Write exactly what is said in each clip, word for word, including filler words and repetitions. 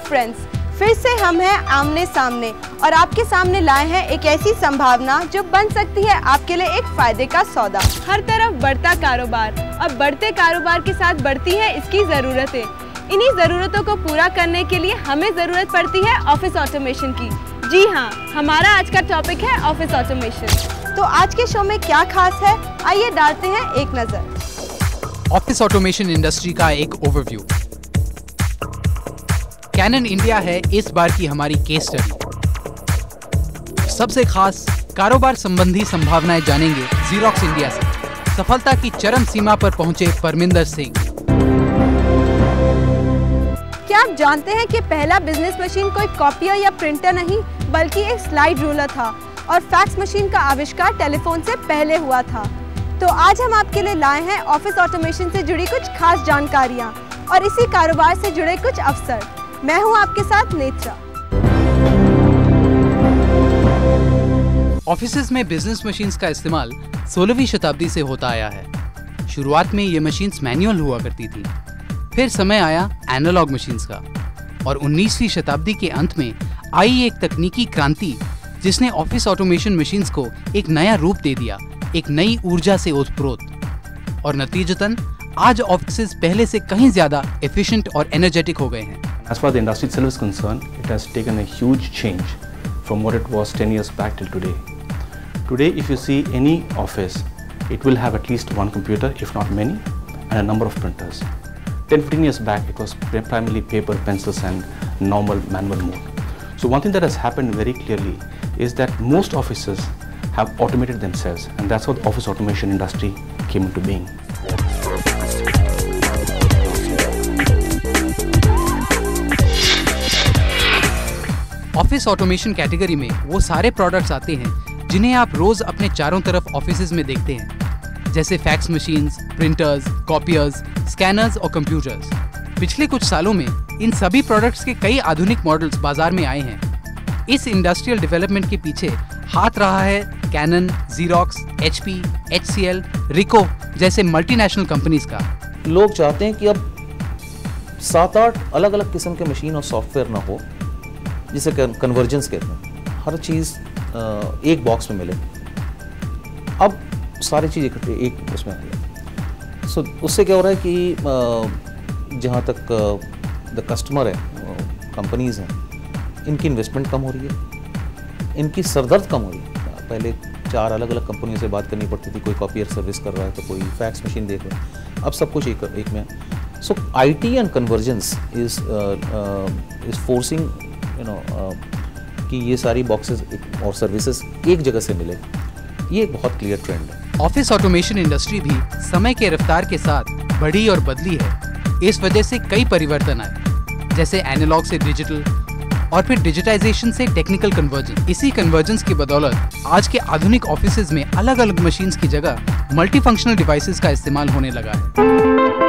Friends, फिर से हम हैं आमने सामने और आपके सामने लाए हैं एक ऐसी संभावना जो बन सकती है आपके लिए एक फायदे का सौदा। हर तरफ बढ़ता कारोबार और बढ़ते कारोबार के साथ बढ़ती है इसकी ज़रूरतें। इन्हीं ज़रूरतों को पूरा करने के लिए हमें ज़रूरत पड़ती है ऑफिस ऑटोमेशन की। जी हाँ, हमारा आज का टॉपिक है ऑफिस ऑटोमेशन। तो आज के शो में क्या खास है, आइए डालते हैं एक नज़र। ऑफिस ऑटोमेशन इंडस्ट्री का एक ओवरव्यू। कैनन इंडिया है इस बार की हमारी केस स्टडी। सबसे खास कारोबार संबंधी संभावनाएं जानेंगे ज़ीरॉक्स इंडिया से। सफलता की चरम सीमा पर पहुंचे परमिंदर सिंह। क्या आप जानते हैं कि पहला बिजनेस मशीन कोई कॉपियर या प्रिंटर नहीं बल्कि एक स्लाइड रूलर था और फैक्स मशीन का आविष्कार टेलीफोन से पहले हुआ था। तो आज हम आपके लिए लाए हैं ऑफिस ऑटोमेशन से जुड़ी कुछ खास जानकारियां और इसी कारोबार से जुड़े कुछ अवसर। मैं हूं आपके साथ नेत्रा। ऑफिसेज में बिजनेस मशीन्स का इस्तेमाल सोलहवीं शताब्दी से होता आया है। शुरुआत में ये मशीन्स मैनुअल हुआ करती थी, फिर समय आया एनालॉग मशीन्स का और उन्नीसवीं शताब्दी के अंत में आई एक तकनीकी क्रांति जिसने ऑफिस ऑटोमेशन मशीन्स को एक नया रूप दे दिया, एक नई ऊर्जा से ओतप्रोत। और नतीजतन आज ऑफिसेज पहले से कहीं ज्यादा एफिशिएंट और एनर्जेटिक हो गए हैं। As far as the industry itself is concerned, it has taken a huge change from what it was ten years back till today. Today, if you see any office, it will have at least one computer, if not many, and a number of printers. ten to fifteen years back, it was primarily paper, pencils, and normal manual mode. So one thing that has happened very clearly is that most offices have automated themselves, and that's how the office automation industry came into being. Office automation category में वो सारे products आते हैं जिन्हें आप रोज अपने चारों तरफ ऑफिसेज में देखते हैं, जैसे fax machines, printers, copiers, scanners और कंप्यूटर्स। पिछले कुछ सालों में इन सभी प्रोडक्ट्स के कई आधुनिक मॉडल्स बाजार में आए हैं। इस इंडस्ट्रियल डेवलपमेंट के पीछे हाथ रहा है Canon, Xerox, H P, H C L, Ricoh जैसे मल्टीनेशनल कंपनीज का। लोग चाहते हैं कि अब सात आठ अलग अलग किस्म के मशीन और सॉफ्टवेयर ना हो, जिसे कन्वर्जेंस कहते हैं। हर चीज़ एक बॉक्स में मिले, अब सारी चीज़ इकट्ठे एक उसमें मिले। सो उससे क्या हो रहा है कि जहाँ तक द कस्टमर है, कंपनीज़ हैं, इनकी इन्वेस्टमेंट कम हो रही है, इनकी सरदर्द कम हो रही है। पहले चार अलग अलग कंपनियों से बात करनी पड़ती थी, कोई कॉपियर सर्विस कर रहा है तो कोई फैक्स मशीन देख रहा है, अब सब कुछ एक एक में। So I T and convergence is is forcing you know कि ये सारी बॉक्सेस और सर्विसेज एक जगह से मिले। ये एक बहुत क्लियर ट्रेंड है। ऑफिस ऑटोमेशन इंडस्ट्री भी समय के रफ्तार के साथ बढ़ी और बदली है। इस वजह से कई परिवर्तन आए, जैसे एनालॉग से डिजिटल और फिर डिजिटाइजेशन से टेक्निकल कन्वर्जेंस। इसी कन्वर्जेंस की बदौलत आज के आधुनिक ऑफिसेज में अलग अलग मशीन्स की जगह मल्टीफंक्शनल डिवाइसेस का इस्तेमाल होने लगा है।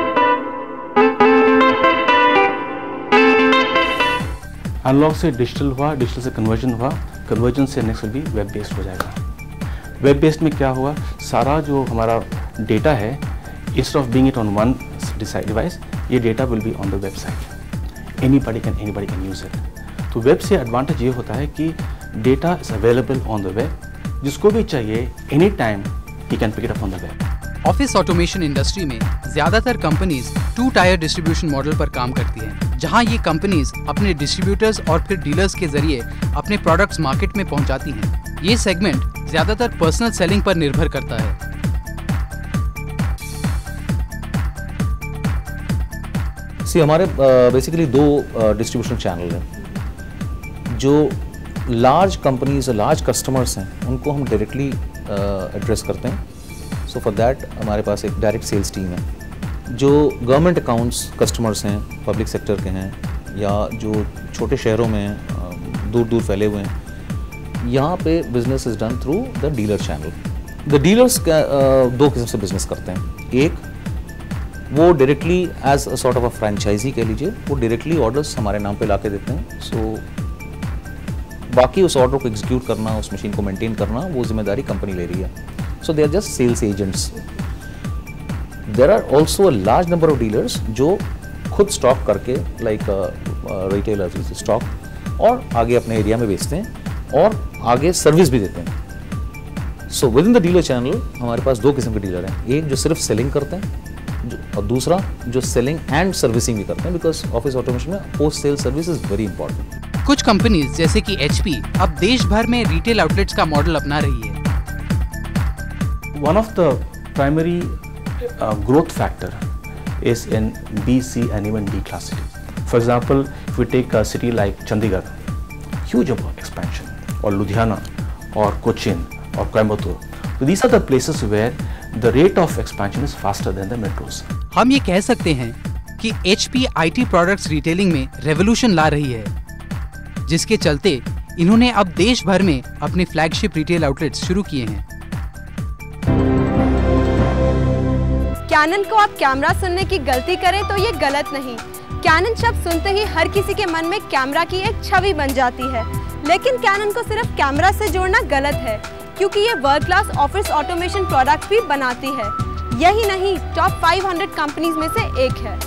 एनालॉग से डिजिटल हुआ, डिजिटल से कन्वर्जन हुआ, कन्वर्जन से नेक्स्ट भी वेब बेस्ड हो जाएगा। वेब बेस्ड में क्या हुआ, सारा जो हमारा डेटा है, instead of being it on one device, ये data will be on the website. Anybody can anybody can use it. तो वेब से एडवांटेज ये होता है कि data is available on the web, जिसको भी चाहिए any time he can pick it up on the web. Office automation industry में ज्यादातर companies two tier distribution model पर काम करती हैं, जहां ये कंपनीज अपने डिस्ट्रीब्यूटर्स और फिर डीलर्स के जरिए अपने प्रोडक्ट्स मार्केट में पहुंचाती हैं। ये सेगमेंट ज्यादातर पर्सनल सेलिंग पर निर्भर करता है। सी हमारे बेसिकली दो डिस्ट्रीब्यूशन चैनल हैं। जो लार्ज कंपनीज और लार्ज कस्टमर्स हैं उनको हम डायरेक्टली एड्रेस करते हैं। सो फॉर दैट हमारे पास एक डायरेक्ट सेल्स टीम है। जो गवर्नमेंट अकाउंट्स कस्टमर्स हैं, पब्लिक सेक्टर के हैं या जो छोटे शहरों में हैं, दूर दूर फैले हुए हैं, यहाँ पे business is done through the dealer channel. The dealers दो किस्म से बिजनेस करते हैं। एक वो directly as a sort of a franchisee कह लीजिए, वो डायरेक्टली ऑर्डर्स हमारे नाम पे ला के देते हैं। सो so, बाकी उस ऑर्डर को एग्जीक्यूट करना, उस मशीन को मेंटेन करना, वो जिम्मेदारी कंपनी ले रही है। So they are just sales agents. There are also a large number of dealers जो खुद स्टॉक करके, लाइक रिटेलर्स विद स्टॉक और आगे अपने एरिया में बेचते हैं और आगे सर्विस भी देते हैं। So within the dealer channel हमारे पास दो किस्म के डीलर हैं, एक जो सिर्फ सेलिंग करते हैं जो, और दूसरा जो सेलिंग एंड सर्विसिंग भी करते हैं, बिकॉज ऑफिस ऑटोमेशन में post sale service is very important. कुछ कंपनीज जैसे कि एच पी अब देश भर में रिटेल आउटलेट्स का मॉडल अपना रही है। One of the primary uh, growth factor is in B, C and even D class cities. For example, if we take a city like Chandigarh, huge about expansion, or Ludhiana, or Cochin, or Coimbatore. So these are the places where the rate of expansion is faster than the metros. हम ये कह सकते हैं कि H P I T products retailing में revolution ला रही है, जिसके चलते इन्होंने अब देश भर में अपने फ्लैगशिप रिटेल आउटलेट्स शुरू किए हैं। कैनन को आप कैमरा सुनने की गलती करें तो ये गलत नहीं। कैनन शब्द सुनते ही हर किसी के मन में कैमरा की एक छवि बन जाती है, लेकिन कैनन को सिर्फ कैमरा से जोड़ना गलत है, क्योंकि ये world class office automation products भी बनाती है। यही नहीं, टॉप पाँच सौ कंपनीज में से एक है।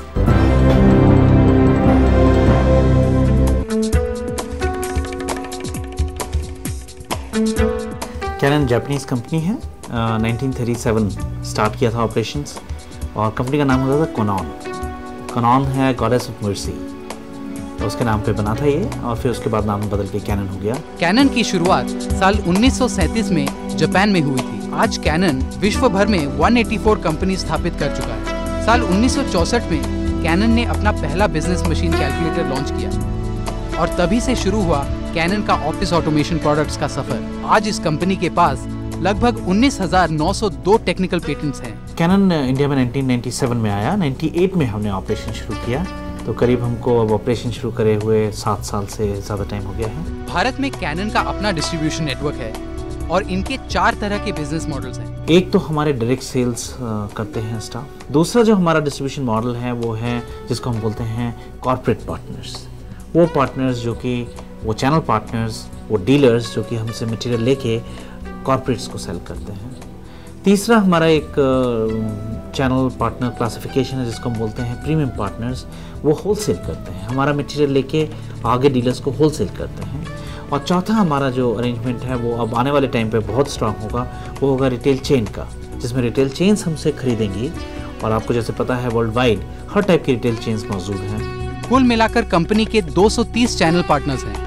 कैनन जापानीज कंपनी है, नाइनटीन थर्टी सेवन स्टार्ट किया था ऑपरेशंस और कंपनी का नाम होता था कोनॉन। कोनॉन है गॉडेस ऑफ मर्सी, तो उसके नाम पे बना था ये और फिर उसके बाद नाम बदल के कैनन हो गया। कैनन की शुरुआत साल उन्नीस सौ सैंतीस में जापान में हुई थी। आज कैनन विश्व भर में एक सौ चौरासी कंपनी स्थापित कर चुका है। साल उन्नीस सौ चौसठ में कैनन ने अपना पहला बिजनेस मशीन कैलकुलेटर लॉन्च किया और तभी से शुरू हुआ कैनन का ऑफिस ऑटोमेशन प्रोडक्ट्स का सफर। आज इस कंपनी के पास लगभग उन्नीस हज़ार नौ सौ दो टेक्निकल पेटेंट्स हैं। कैनन इंडिया में नाइनटीन नाइंटी सेवन में आया, अट्ठानवे में हमने ऑपरेशन शुरू किया, तो करीब हमको अब ऑपरेशन शुरू करे हुए सात साल से ज़्यादा टाइम हो गया है। भारत में कैनन का अपना डिस्ट्रीब्यूशन नेटवर्क है और इनके चार तरह के बिजनेस मॉडल्स हैं। एक तो हमारे डायरेक्ट सेल्स करते हैं स्टाफ, दूसरा जो हमारा डिस्ट्रीब्यूशन मॉडल है वो है जिसको हम बोलते हैं कॉर्पोरेट पार्टनर्स। वो पार्टनर्स जो कि वो चैनल पार्टनर्स, वो डीलर्स जो कि हमसे मटेरियल लेके कॉर्पोरेट्स को सेल करते हैं। तीसरा हमारा एक चैनल पार्टनर क्लासिफिकेशन है जिसको हम बोलते हैं प्रीमियम पार्टनर्स। वो होलसेल करते हैं, हमारा मटेरियल लेके आगे डीलर्स को होलसेल करते हैं। और चौथा हमारा जो अरेंजमेंट है वो अब आने वाले टाइम पे बहुत स्ट्रांग होगा, वो होगा रिटेल चेन का, जिसमें रिटेल चेन्स हमसे खरीदेंगी और आपको जैसे पता है वर्ल्ड वाइड हर टाइप की रिटेल चेन्स मौजूद हैं। कुल मिलाकर कंपनी के दो सौ तीस चैनल पार्टनर्स हैं।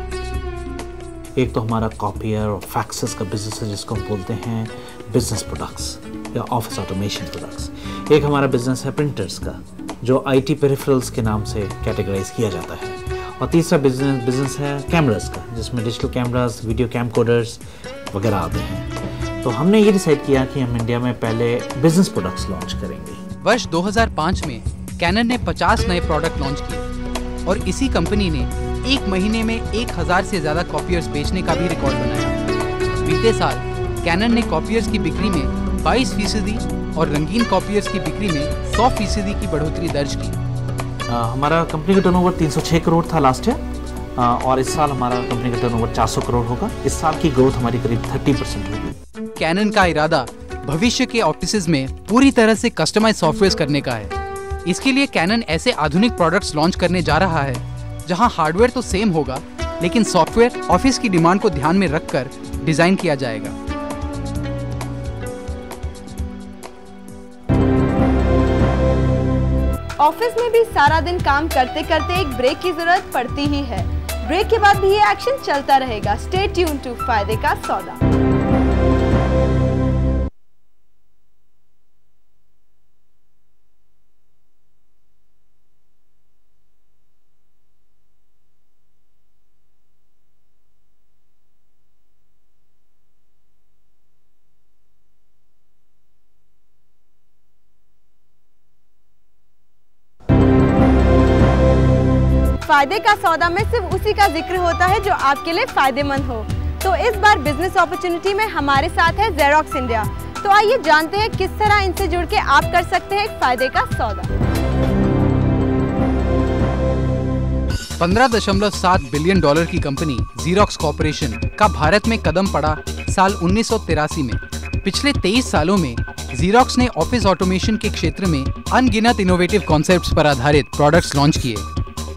एक तो हमारा कॉपियर और फैक्सेस का बिजनेस है जिसको हम बोलते हैं बिजनेस प्रोडक्ट्स या ऑफिस ऑटोमेशन प्रोडक्ट्स। एक हमारा बिजनेस है प्रिंटर्स का जो आईटी पेरिफेरल्स के नाम से कैटेगराइज किया जाता है। और तीसरा बिजनेस बिजनेस है कैमरास का, जिसमें डिजिटल कैमरास, वीडियो कैमकोडर्स वगैरह आते हैं। तो हमने ये डिसाइड किया कि हम इंडिया में पहले बिजनेस प्रोडक्ट्स लॉन्च करेंगे। वर्ष दो हज़ार पाँच में कैनन ने पचास नए प्रोडक्ट लॉन्च किए और इसी कंपनी ने एक महीने में एक हज़ार से ज़्यादा कॉपियर्स बेचने का भी रिकॉर्ड बनाया। बीते साल कैनन ने कॉपियर्स की बिक्री में बाईस फीसदी और रंगीन कॉपियर्स की बिक्री में सौ फीसदी की बढ़ोतरी दर्ज की। आ, हमारा कंपनी का टर्नओवर तीन सौ छह करोड़ था लास्ट ईयर और इस साल हमारा कंपनी का टर्नओवर चार सौ करोड़ होगा। इस साल की ग्रोथ हमारी करीब तीस परसेंट होगी। कैनन का इरादा भविष्य के ऑफिसेज में पूरी तरह से कस्टमाइज सॉफ्टवेयर करने का है। इसके लिए कैनन ऐसे आधुनिक प्रोडक्ट्स लॉन्च करने जा रहा है जहां हार्डवेयर तो सेम होगा, लेकिन सॉफ्टवेयर ऑफिस की डिमांड को ध्यान में रखकर डिजाइन किया जाएगा। ऑफिस में भी सारा दिन काम करते करते एक ब्रेक की जरूरत पड़ती ही है। ब्रेक के बाद भी ये एक्शन चलता रहेगा। स्टे ट्यून टू फायदे का सौदा। फायदे का सौदा में सिर्फ उसी का जिक्र होता है जो आपके लिए फायदेमंद हो। तो इस बार बिजनेस अपॉर्चुनिटी में हमारे साथ है जेरोक्स इंडिया। तो आइए जानते हैं किस तरह इनसे जुड़ के आप कर सकते हैं एक फायदे का सौदा। पंद्रह दशमलव सात बिलियन डॉलर की कंपनी जेरोक्स कॉर्पोरेशन का भारत में कदम पड़ा साल उन्नीस सौ तिरासी में। पिछले तेईस सालों में जेरोक्स ने ऑफिस ऑटोमेशन के क्षेत्र में अनगिनत इनोवेटिव कॉन्सेप्ट्स पर आधारित प्रोडक्ट्स लॉन्च किए।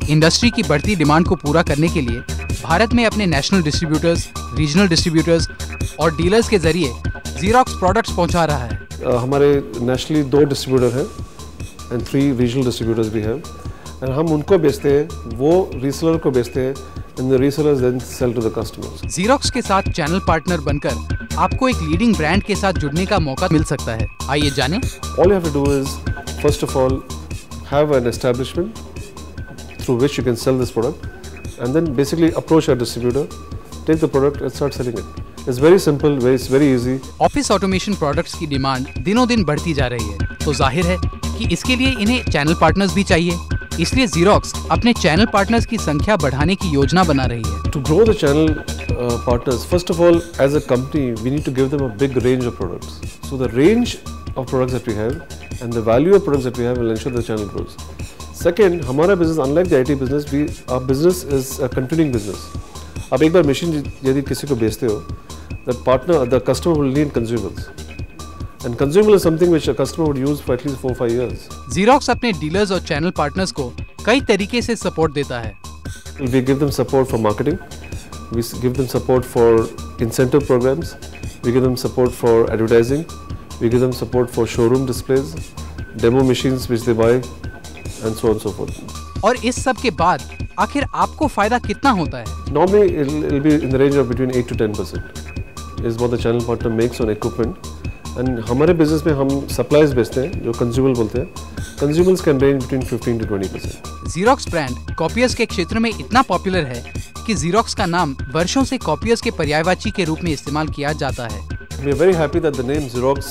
इंडस्ट्री की बढ़ती डिमांड को पूरा करने के लिए भारत में अपने नेशनल डिस्ट्रीब्यूटर्स, रीजनल डिस्ट्रीब्यूटर्स और डीलर्स के जरिए ज़ीरॉक्स प्रोडक्ट्स पहुंचा रहा है। uh, हमारे नेशनली दो डिस्ट्रीब्यूटर हैं एंड थ्री रीजनल डिस्ट्रीब्यूटर्स भी हैं, एंड हम उनको बेचते हैं, वो रीसेलर को बेचते हैं, and the resellers then sell to the customers. Xerox के साथ चैनल पार्टनर बनकर आपको एक लीडिंग ब्रांड के साथ जुड़ने का मौका मिल सकता है। आइए जानें। All you have to do is, first of all, have an establishment through which you can sell this product, and then basically approach our distributor, take the product and start selling it. It's very simple, very, it's very easy. Office automation products की demand दिनों दिन बढ़ती जा रही है, तो जाहिर है कि इसके लिए इन्हें चैनल पार्टनर्स भी चाहिए। इसलिए ज़ीरॉक्स अपने चैनल पार्टनर्स की संख्या बढ़ाने की योजना बना रही है। To grow the channel uh, partners, first of all, as a company, we need to give them a big range of products. So the range of products that we have and the value of products that we have will ensure the channel grows. Second, हमारा business, unlike the I T business, we our business is a continuing business. अब एक बार machine यदि किसी को बेचते हो, the partner, the customer will need consumables. And consumable is something which a customer would use for at least four five years. Xerox अपने dealers और channel partners को कई तरीके से सपोर्ट देता है। We give them support for marketing. We give them support for incentive programs. We give them support for advertising. We give them support for showroom displays, demo machines which they buy, and so on and so forth. और इस सब के बाद आखिर आपको फायदा कितना होता है? Normally, it'll, it'll be in the range of between eight to ten percent is what the channel partner makes on equipment. And हमारे बिजनेस में हम सप्लाईज बेचते हैं जो कंज्यूमेबल बोलते हैं। Consumables can range between fifteen to twenty percent. Xerox brand copiers के क्षेत्र में इतना पॉपुलर है कि ज़ीरॉक्स का नाम वर्षों से कॉपियर्स के पर्यायवाची के रूप में इस्तेमाल किया जाता है। We are very happy that the name Xerox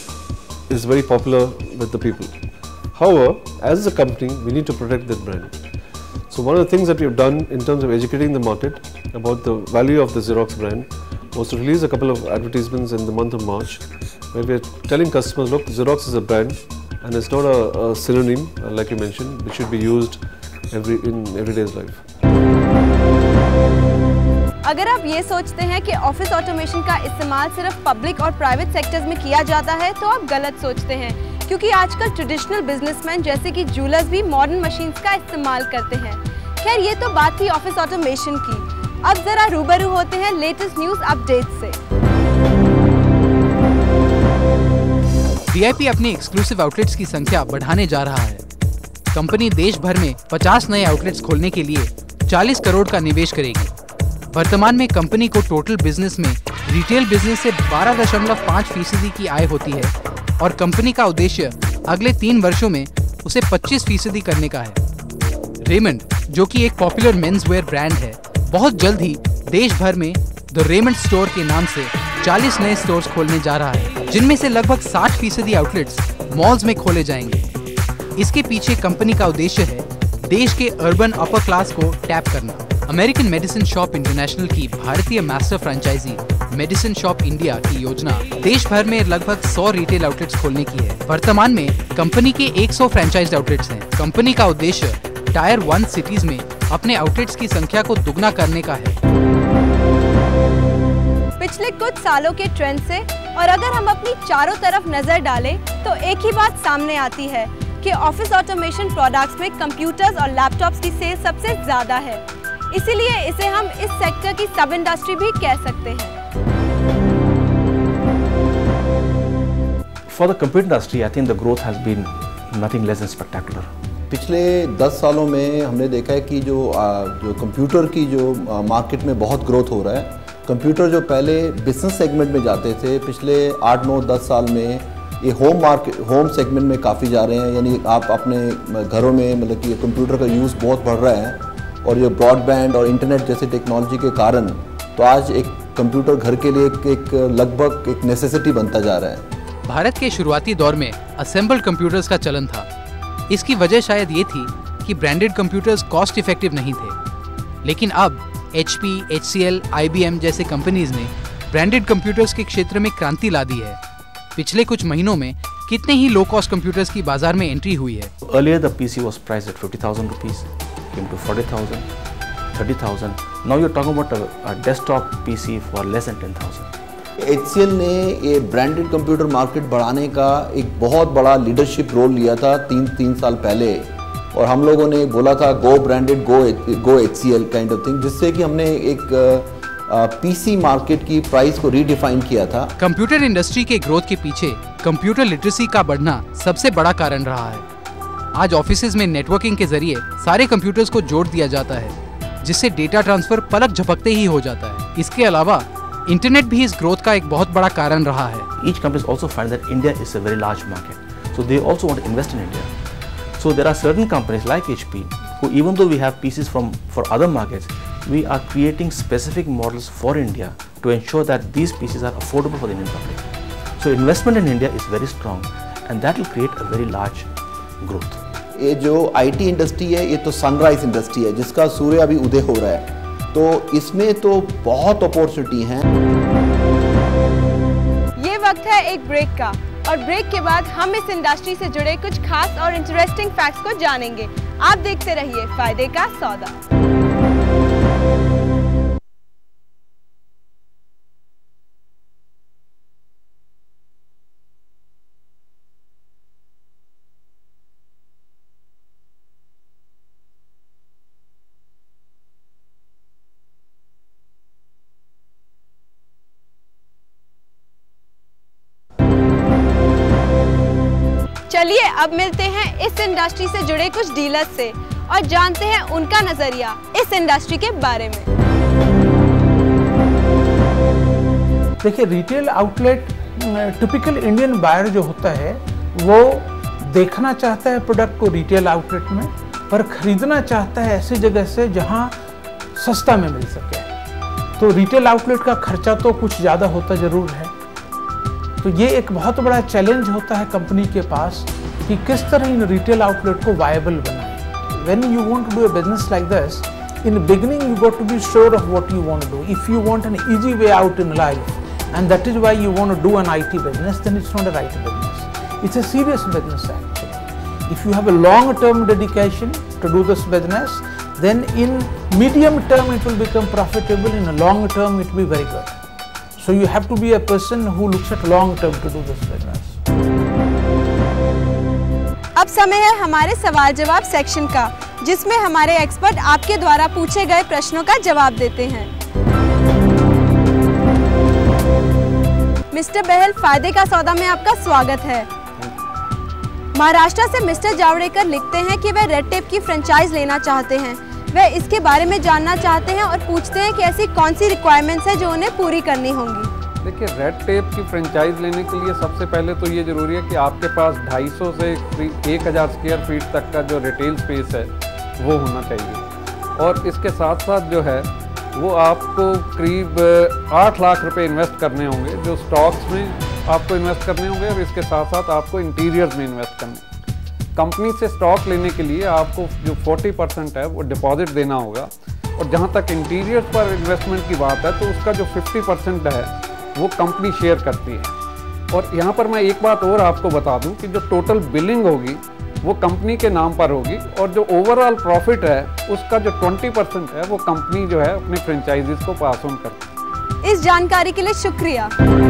is very popular with the people. However, as a company, we need to protect that brand. So one of the things that we have done in terms of educating the market about the value of the Xerox brand was to release a couple of advertisements in the month of March, where we are telling customers, look, Xerox is a brand and it's not a, a synonym, uh, like you mentioned, which should be used every in everyday's life. अगर आप ये सोचते हैं कि office automation का इस्तेमाल सिर्फ public और प्राइवेट सेक्टर्स में किया जाता है, तो आप गलत सोचते हैं, क्योंकि आजकल ट्रेडिशनल बिजनेसमैन जैसे कि जूलर्स भी मॉडर्न मशीन्स का इस्तेमाल करते हैं। खैर, ये तो बात थी ऑफिस ऑटोमेशन की। अब जरा रूबरू होते हैं लेटेस्ट न्यूज अपडेट से। वी आई पी अपनी एक्सक्लूसिव आउटलेट्स की संख्या बढ़ाने जा रहा है। कंपनी देश भर में पचास नए आउटलेट्स खोलने के लिए चालीस करोड़ का निवेश करेगी। वर्तमान में कंपनी को टोटल बिजनेस में रिटेल बिजनेस से बारह दशमलव पाँच फीसदी की आय होती है और कंपनी का उद्देश्य अगले तीन वर्षों में उसे पच्चीस फीसदी करने का है। रेमंड, जो कि एक पॉपुलर मेंस वेयर ब्रांड है, बहुत जल्द ही देश भर में द रेमंड स्टोर के नाम से चालीस नए स्टोर्स खोलने जा रहा है, जिनमें से लगभग साठ फीसदी आउटलेट्स मॉल्स में खोले जाएंगे। इसके पीछे कंपनी का उद्देश्य है देश के अर्बन अपर क्लास को टैप करना। अमेरिकन मेडिसिन शॉप इंटरनेशनल की भारतीय master franchisee medicine shop India की योजना देश भर में लगभग सौ रिटेल आउटलेट्स खोलने की है। वर्तमान में कंपनी के सौ फ्रेंचाइज्ड आउटलेट्स हैं। कंपनी का उद्देश्य टायर वन सिटीज में अपने आउटलेट्स की संख्या को दुगना करने का है। पिछले कुछ सालों के ट्रेंड से और अगर हम अपनी चारों तरफ नजर डालें तो एक ही बात सामने आती है कि ऑफिस ऑटोमेशन प्रोडक्ट्स में कंप्यूटर्स और लैपटॉप्स की सेल सबसे ज्यादा है। इसीलिए इसे हम इस सेक्टर की सब इंडस्ट्री भी कह सकते हैं। For the computer industry, I think the growth has been nothing less than spectacular. पिछले दस सालों में हमने देखा है कि जो जो कंप्यूटर की जो मार्केट में बहुत ग्रोथ हो रहा है। कंप्यूटर जो पहले बिजनेस सेगमेंट में जाते थे, पिछले आठ नौ दस साल में ये होम मार्केट होम सेगमेंट में काफ़ी जा रहे हैं। यानी आप अपने घरों में मतलब कि कंप्यूटर का यूज़ बहुत बढ़ रहा है और ये ब्रॉडबैंड और इंटरनेट जैसे टेक्नोलॉजी के कारण तो आज एक कंप्यूटर घर के लिए एक, एक लगभग एक नेसेसिटी बनता जा रहा है। भारत के शुरुआती दौर में असेंबल्ड कंप्यूटर्स का चलन था। इसकी वजह शायद ये थी कि ब्रांडेड कंप्यूटर्स कॉस्ट इफेक्टिव नहीं थे, लेकिन अब H P, H C L, I B M जैसे कंपनीज ने ब्रांडेड कंप्यूटर्स के क्षेत्र में क्रांति ला दी है। पिछले कुछ महीनों में कितने ही लो कॉस्ट कंप्यूटर्स की बाजार में एंट्री हुई है। Earlier the P C was priced at fifty thousand rupees, came to forty thousand, thirty thousand. Now you're talking about a, a desktop P C for less than ten thousand. H C L ने ये branded computer market बढ़ाने का एक बहुत बड़ा leadership role लिया था तीन तीन साल पहले, और हम लोगों ने बोला था go branded go go H C L kind of thing, जिससे कि हमने एक पीसी मार्केट की प्राइस को रीडिफाइन किया था। कंप्यूटर इंडस्ट्री के ग्रोथ के पीछे कंप्यूटर लिटरेसी का बढ़ना सबसे बड़ा कारण रहा है। आज ऑफिसेज में नेटवर्किंग के जरिए सारे कंप्यूटर्स को जोड़ दिया जाता है, जिससे डेटा ट्रांसफर पलक झपकते ही हो जाता है। इसके अलावा इंटरनेट भी इस ग्रोथ का एक बहुत बड़ा कारण रहा है। Each company also finds that India is a very large market, so they also want to invest in India. So there are certain companies like H P who, even though we have pieces from for other markets, we are creating specific models for India to ensure that these pieces are affordable for the Indian public. So investment in India is very strong, and that will create a very large growth. ये जो IT industry है ये तो sunrise industry है जिसका सूर्य अभी उदय हो रहा है, तो इसमें तो बहुत अपॉर्चुनिटी हैं। ये वक्त है एक ब्रेक का, और ब्रेक के बाद हम इस इंडस्ट्री से जुड़े कुछ खास और इंटरेस्टिंग फैक्ट्स को जानेंगे। आप देखते रहिए फायदे का सौदा। चलिए अब मिलते हैं इस इंडस्ट्री से जुड़े कुछ डीलर्स से और जानते हैं उनका नजरिया इस इंडस्ट्री के बारे में। देखिए, retail outlet typical Indian buyer जो होता है वो देखना चाहता है प्रोडक्ट को रिटेल आउटलेट में, पर खरीदना चाहता है ऐसी जगह से जहां सस्ता में मिल सके। तो रिटेल आउटलेट का खर्चा तो कुछ ज़्यादा होता ज़रूर है, तो ये एक बहुत बड़ा चैलेंज होता है कंपनी के पास कि किस तरह इन रिटेल आउटलेट को वायबल बनाएं। When you want to do a business like this, in beginning you got to be sure of what you want to do. If you want an easy way out in life and that is why you want to do an I T business, then it's not a right business. It's a serious business actually. If you have a long term dedication to do this business, then in medium term it will become profitable, in a long term it will be very good. So you have to be a person who looks at long term to do this business. अब समय है हमारे सवाल जवाब section का, जिसमें हमारे expert आपके द्वारा पूछे गए प्रश्नों का जवाब देते हैं। मिस्टर बहल, फायदे का सौदा में आपका स्वागत है। महाराष्ट्र से मिस्टर जावड़ेकर लिखते हैं कि वे रेड टेप की फ्रेंचाइज लेना चाहते हैं। वे इसके बारे में जानना चाहते हैं और पूछते हैं कि ऐसी कौन सी रिक्वायरमेंट्स है जो उन्हें पूरी करनी होंगी। देखिए, रेड टेप की फ्रेंचाइज लेने के लिए सबसे पहले तो ये ज़रूरी है कि आपके पास ढाई सौ से एक हज़ार स्क्वायर फीट तक का जो रिटेल स्पेस है वो होना चाहिए, और इसके साथ साथ जो है वो आपको करीब आठ लाख रुपए इन्वेस्ट करने होंगे, जो स्टॉक्स में आपको इन्वेस्ट करने होंगे, और इसके साथ साथ आपको इंटीरियर्स में इन्वेस्ट करने। कंपनी से स्टॉक लेने के लिए आपको जो चालीस परसेंट है वो डिपॉजिट देना होगा, और जहां तक इंटीरियर्स पर इन्वेस्टमेंट की बात है तो उसका जो पचास परसेंट है वो कंपनी शेयर करती है। और यहाँ पर मैं एक बात और आपको बता दूँ कि जो टोटल बिलिंग होगी वो कंपनी के नाम पर होगी, और जो ओवरऑल प्रॉफिट है उसका जो बीस परसेंट है वो कंपनी जो है अपने फ्रेंचाइजीज को पास ऑन करती है। इस जानकारी के लिए शुक्रिया।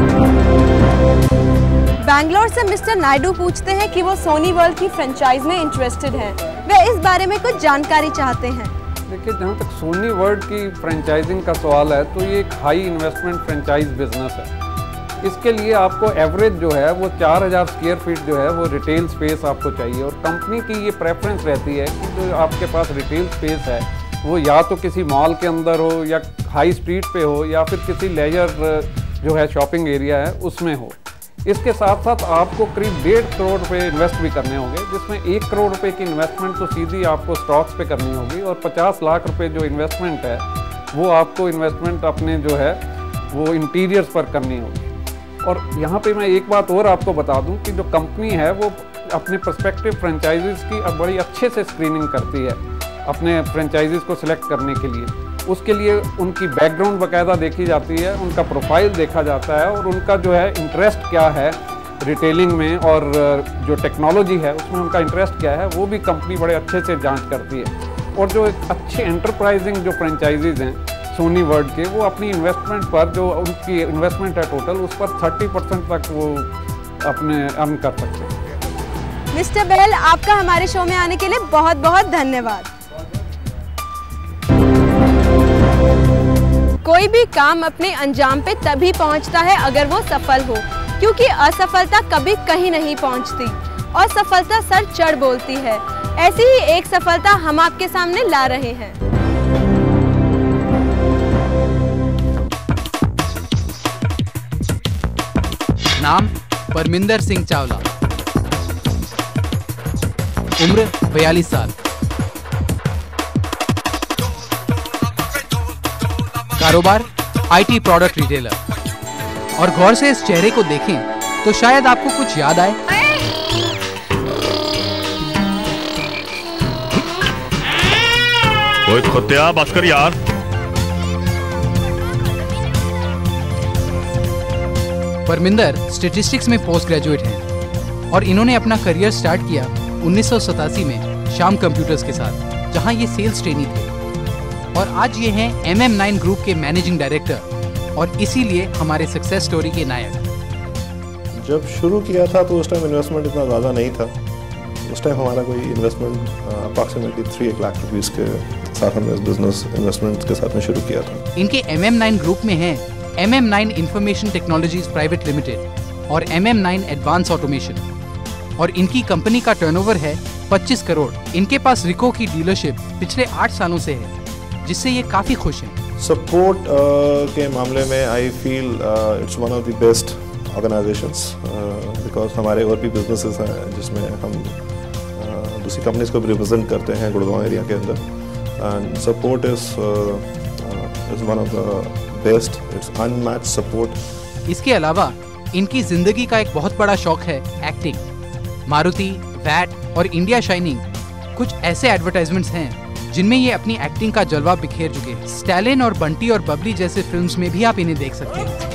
बैंगलोर से मिस्टर नायडू पूछते हैं कि वो सोनी वर्ल्ड की फ्रेंचाइज में इंटरेस्टेड हैं। वे इस बारे में कुछ जानकारी चाहते हैं। देखिए, जहाँ तक सोनी वर्ल्ड की फ्रेंचाइजिंग का सवाल है तो ये एक हाई इन्वेस्टमेंट फ्रेंचाइज बिजनेस है। इसके लिए आपको एवरेज जो है वो चार हज़ार स्क्वायर फीट जो है वो रिटेल स्पेस आपको चाहिए, और कंपनी की ये प्रेफरेंस रहती है कि जो आपके पास रिटेल स्पेस है वो या तो किसी मॉल के अंदर हो, या हाई स्ट्रीट पे हो, या फिर किसी लेजर जो है शॉपिंग एरिया है उसमें हो। इसके साथ साथ आपको करीब डेढ़ करोड़ रुपए इन्वेस्ट भी करने होंगे, जिसमें एक करोड़ रुपए की इन्वेस्टमेंट तो सीधी आपको स्टॉक्स पे करनी होगी, और पचास लाख रुपए जो इन्वेस्टमेंट है वो आपको इन्वेस्टमेंट अपने जो है वो इंटीरियर्स पर करनी होगी। और यहाँ पे मैं एक बात और आपको बता दूं कि जो कंपनी है वो अपने पर्सपेक्टिव फ्रेंचाइजीज की अब बड़ी अच्छे से स्क्रीनिंग करती है अपने फ्रेंचाइजीज को सिलेक्ट करने के लिए। उसके लिए उनकी बैकग्राउंड बाकायदा देखी जाती है, उनका प्रोफाइल देखा जाता है, और उनका जो है इंटरेस्ट क्या है रिटेलिंग में, और जो टेक्नोलॉजी है उसमें उनका इंटरेस्ट क्या है वो भी कंपनी बड़े अच्छे से जाँच करती है। और जो अच्छे एंटरप्राइजिंग जो फ्रेंचाइजीज हैं सोनी वर्ल्ड के, वो अपनी इन्वेस्टमेंट पर जो उनकी इन्वेस्टमेंट है टोटल उस पर तीस परसेंट तक वो अपने अर्न कर सकते हैं। मिस्टर बहल, आपका हमारे शो में आने के लिए बहुत बहुत धन्यवाद। कोई भी काम अपने अंजाम पे तभी पहुंचता है अगर वो सफल हो, क्योंकि असफलता कभी कहीं नहीं पहुंचती और सफलता सर चढ़ बोलती है। ऐसी ही एक सफलता हम आपके सामने ला रहे हैं। नाम परमिंदर सिंह चावला, उम्र बयालीस साल, कारोबार आईटी प्रोडक्ट रिटेलर। और गौर से इस चेहरे को देखें तो शायद आपको कुछ याद आए। ओए खोत्या, बस कर यार। परमिंदर स्टैटिस्टिक्स में पोस्ट ग्रेजुएट हैं और इन्होंने अपना करियर स्टार्ट किया उन्नीस सौ सतासी में श्याम कंप्यूटर्स के साथ, जहां ये सेल्स ट्रेनी थे। और आज ये हैं एम एम नाइन ग्रुप के मैनेजिंग डायरेक्टर और इसीलिए हमारे सक्सेस स्टोरी के नायक। जब शुरू किया था तो उस टाइम इन्वेस्टमेंट इतना ज़्यादा नहीं था। उस टाइम हमारा कोई इन्वेस्टमेंट अप्रॉक्सीमेटली थ्री एक लाख रुपीस के साथ हमने इस बिजनेस इन्वेस्टमेंट के साथ में शुरू किया था। इनके एम एम नाइन ग्रुप में हैं M M nine information technologies private limited और M M nine advance automation, और इनकी कंपनी का टर्नओवर है पच्चीस करोड़। इनके पास रिको की डीलरशिप पिछले आठ सालों से है, जिससे ये काफ़ी खुश हैं। सपोर्ट uh, के मामले में I feel it's one of the best organisations, because हमारे और भी बिजनेसेस हैं जिसमें हम uh, दूसरी कंपनीज को भी रिप्रेजेंट करते हैं गुड़गांव एरिया के अंदर, and support is is one of the best, it's unmatched support. इसके अलावा इनकी जिंदगी का एक बहुत बड़ा शौक है एक्टिंग। मारुति, वैट और इंडिया शाइनिंग कुछ ऐसे एडवर्टाइजमेंट्स हैं जिनमें ये अपनी एक्टिंग का जलवा बिखेर चुके हैं। स्टैलिन और बंटी और बबली जैसे फिल्म्स में भी आप इन्हें देख सकते हैं।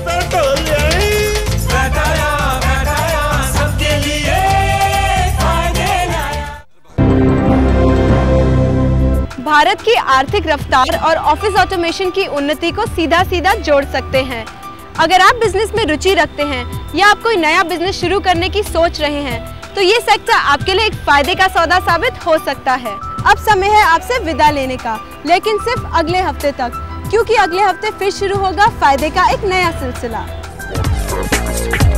भारत की आर्थिक रफ्तार और ऑफिस ऑटोमेशन की उन्नति को सीधा सीधा जोड़ सकते हैं। अगर आप बिजनेस में रुचि रखते हैं या आप कोई नया बिजनेस शुरू करने की सोच रहे हैं तो ये सेक्टर आपके लिए एक फायदे का सौदा साबित हो सकता है। अब समय है आपसे विदा लेने का, लेकिन सिर्फ अगले हफ्ते तक, क्योंकि अगले हफ्ते फिर शुरू होगा फायदे का एक नया सिलसिला।